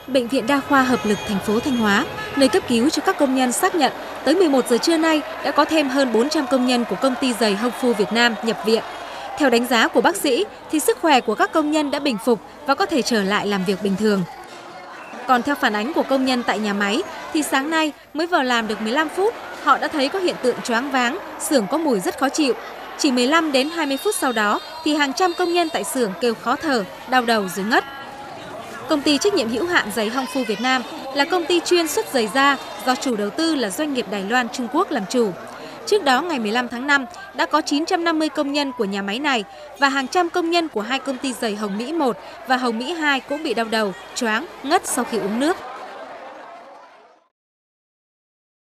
Bệnh viện Đa khoa Hợp lực thành phố Thanh Hóa, nơi cấp cứu cho các công nhân xác nhận tới 11 giờ trưa nay đã có thêm hơn 400 công nhân của công ty giày Hong Fu Việt Nam nhập viện. Theo đánh giá của bác sĩ thì sức khỏe của các công nhân đã bình phục và có thể trở lại làm việc bình thường. Còn theo phản ánh của công nhân tại nhà máy thì sáng nay mới vào làm được 15 phút, họ đã thấy có hiện tượng choáng váng, xưởng có mùi rất khó chịu. Chỉ 15 đến 20 phút sau đó thì hàng trăm công nhân tại xưởng kêu khó thở, đau đầu rồi ngất. Công ty trách nhiệm hữu hạn giày Hong Fu Việt Nam là công ty chuyên xuất giày da do chủ đầu tư là doanh nghiệp Đài Loan Trung Quốc làm chủ. Trước đó ngày 15 tháng 5 đã có 950 công nhân của nhà máy này và hàng trăm công nhân của hai công ty giày Hồng Mỹ 1 và Hồng Mỹ 2 cũng bị đau đầu, choáng, ngất sau khi uống nước.